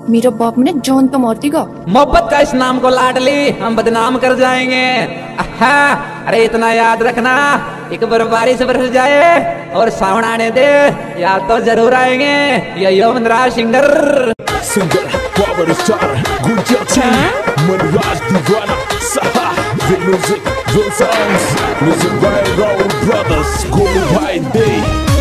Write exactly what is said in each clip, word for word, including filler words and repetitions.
मेरा बाप ने जान तो मारती का। मोहब्बत का इस नाम को लाडली हम बदनाम कर जाएंगे। अहा, अरे इतना याद रखना, एक बार बारिश बरस जाए और सावन आने दे, याद तो जरूर आएंगे। ये Yaman Raj singer singer power star Gunja Manraj दीवाना सहा the music the songs music by Raul brothers Gold by day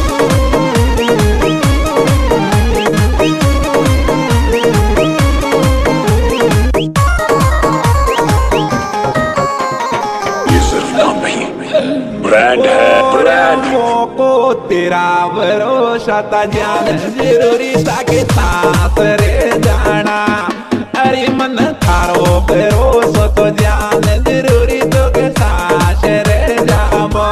brand है ब्रांड। को तेरा भरोसा था, जान जरूरी था के साथ रे जाना। अरे मन थारो भरोसा तो जान जरूरी तो के साथ रे जाबो।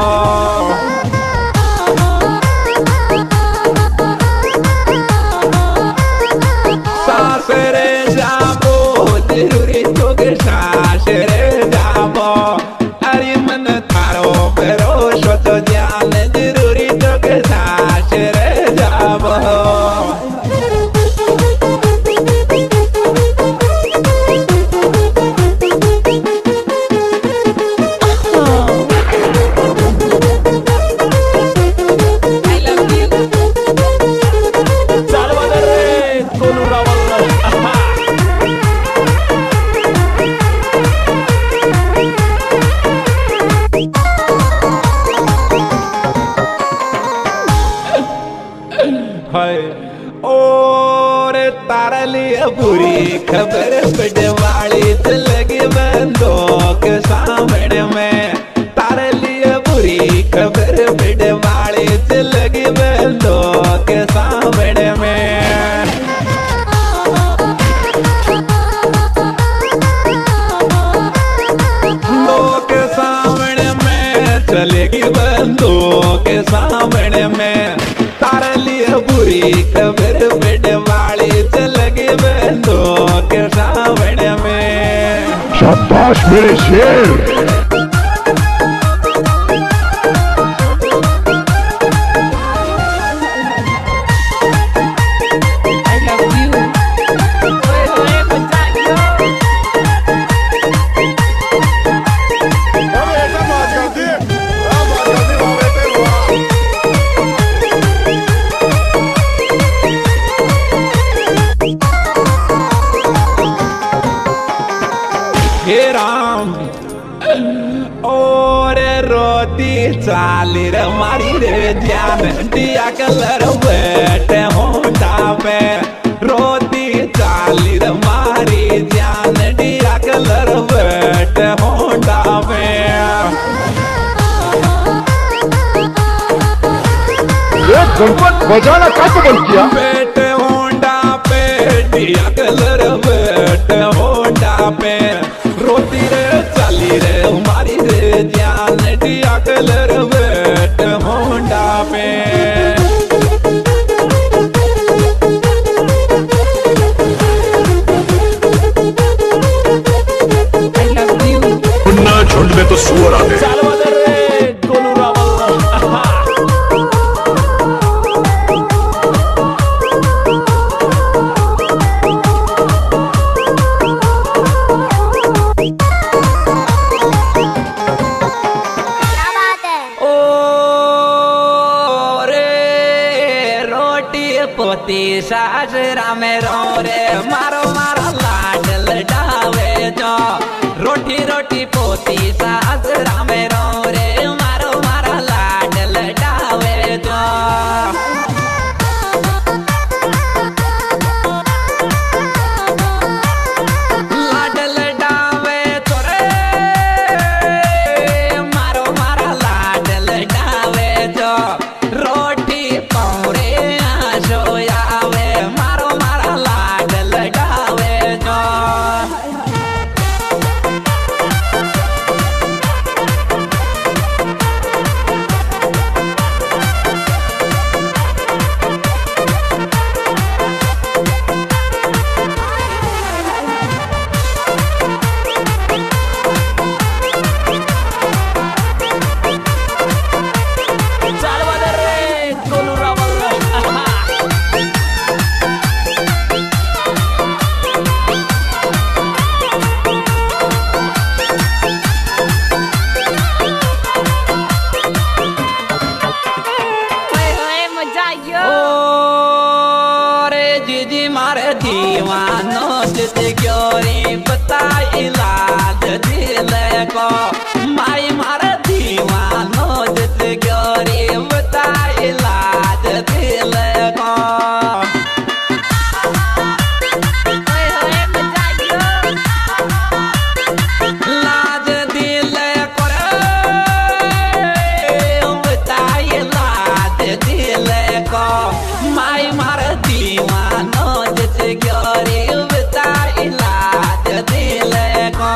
साथ रे जाबो जरूरी तो के साथ रे जाबो। अरे मन थारो भरोसा तो जान जरूरी तो के साथ रे जाबो। और तारा लिए बुरी खबर पिटवाली लगी बंदूक सामने में। तारा लिए बुरी खबर पिटवाली लगी बंदूक सामने में। लोग सामने में चलेगी बंदूक सामने में। तारा लिए बुरी खबर पिटवाली लगी बंदूक सामने में। शाबाश मेरे शेर। हे राम और रोती चाली रे मारी रे ध्यान दिया कलर बैठे होंठा पे। रोती चाली रे मारी ध्यान दिया कलर बैठे होंठा पे। ये गणपत बजाना कैसे बंद किया? बैठे होंठा पे दिया कलर बैठे होंठा पे। रोती रे चाली रे मारी रे ध्यान दिया कलर बैठ होंडा पे। झुंड में तो सुअर आते हैं। पोती सासरा में रो रे मारो मारो लाड लडावे जो। रोटी रोटी पोती सासरा में रो रे मारो मारो लाड लडावे जो। लाड लडावे तो रे मारो मारो लाड लडावे जो। रोटी पौरे सोयावे मारो मारा लाड लडा मारे दीवानो जित क्योरी बता इलाज दिल को माई मारे दीवानो जित क्योरी बता इलाज दिल को लाज दिल को बता इलाज दिल को माई मारे दीवानो जित क्योरी बता इलाज दिल को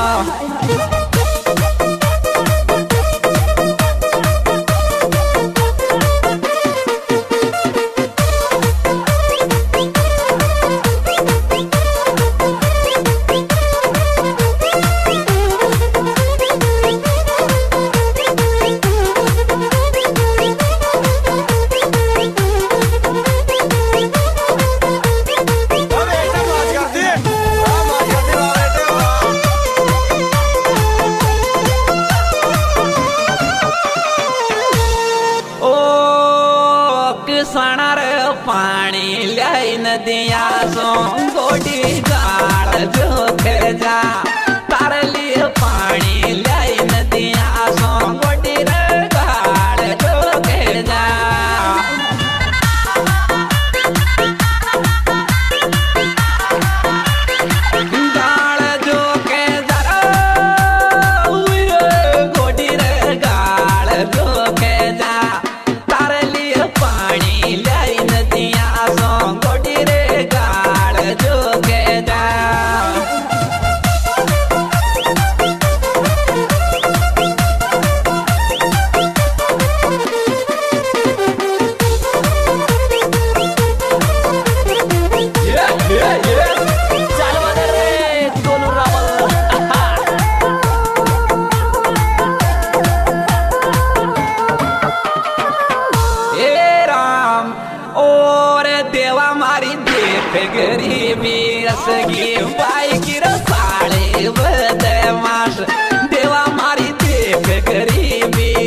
सणार पानी लाई नदिया सो गोडी गाड़ जो जा तार लिए पानी लाई नदिया सो गोडी गाड़ जो जा गाड़ जो के जरा गोडी गाड़ जो के जा तार लिए पानी लाई नदिया सो गोडी रे गाड़ जो के जा गरीबी रसगी बाई की रसाड़े बदमाश देवा मारी देख गरीबी